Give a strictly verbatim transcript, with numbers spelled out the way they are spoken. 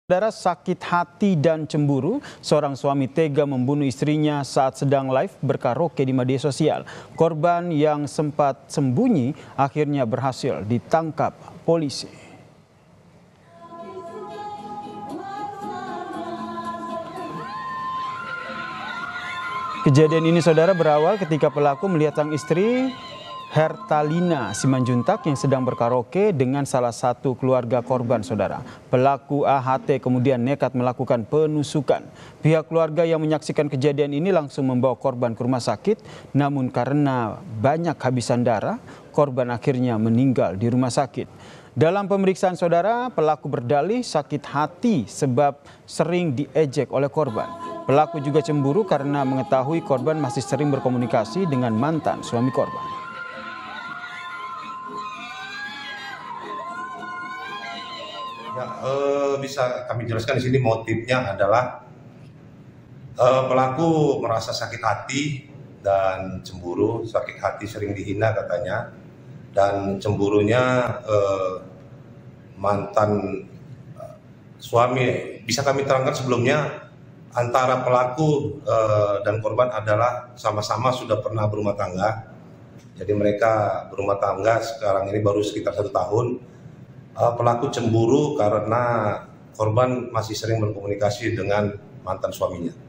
Saudara, sakit hati dan cemburu, seorang suami tega membunuh istrinya saat sedang live berkaraoke di media sosial. Korban yang sempat sembunyi akhirnya berhasil ditangkap polisi. Kejadian ini, saudara, berawal ketika pelaku melihat sang istri Hertalina Simanjuntak yang sedang berkaraoke dengan salah satu keluarga korban, saudara. Pelaku A H T kemudian nekat melakukan penusukan. Pihak keluarga yang menyaksikan kejadian ini langsung membawa korban ke rumah sakit, namun karena banyak habisan darah, korban akhirnya meninggal di rumah sakit. Dalam pemeriksaan, saudara, pelaku berdalih sakit hati sebab sering diejek oleh korban. Pelaku juga cemburu karena mengetahui korban masih sering berkomunikasi dengan mantan suami korban. Ya, eh, bisa kami jelaskan di sini motifnya adalah eh, pelaku merasa sakit hati dan cemburu, sakit hati sering dihina katanya, dan cemburunya eh, mantan eh, suami. Bisa kami terangkan sebelumnya, antara pelaku eh, dan korban adalah sama-sama sudah pernah berumah tangga. Jadi mereka berumah tangga sekarang ini baru sekitar satu tahun. Pelaku cemburu karena korban masih sering berkomunikasi dengan mantan suaminya.